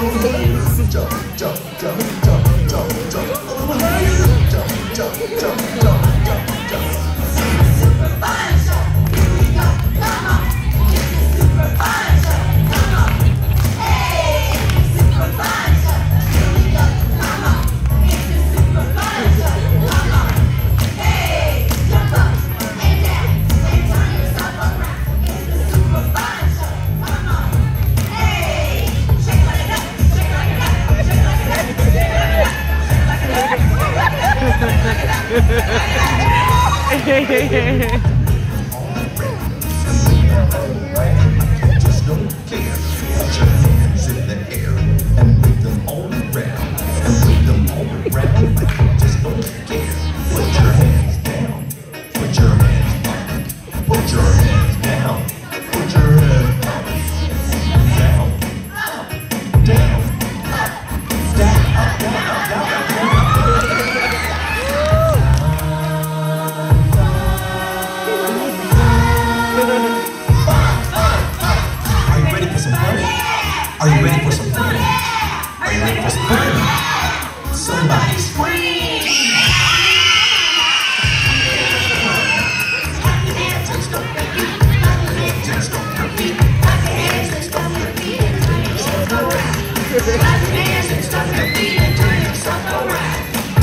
Just don't care. Put your hands in the air and wave them all around. And wave them all around. Just don't care. Put your hands down. Put your hands up. Put your hands down. Put your hands up. Down. Up. Down. Up. Down. Up. Down. Up. Down. Up. Are you ready for some fun? Are you ready for some fun? Somebody scream! Clap your hands and stomp your feet. Clap your hands and stomp your feet. Clap your hands and stomp your feet and turn yourself around. Clap your hands and stomp your feet and turn yourself around.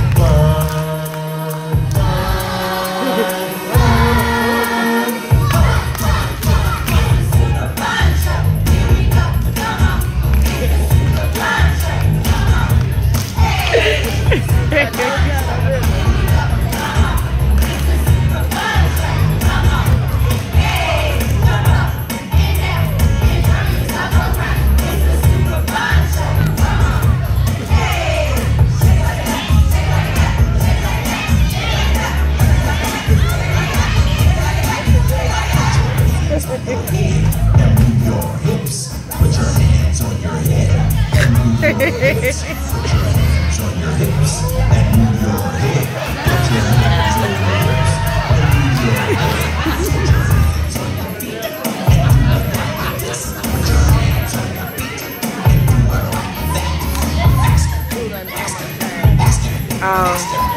And move your hips. Put your hands on your head. And move your hips. Put your hands on your hips. And move your head. Put your hands on your hips. And move your head. Put your hands on your feet. And do it like this. Put your hands on your feet. And do it like that. Faster, faster, faster, faster.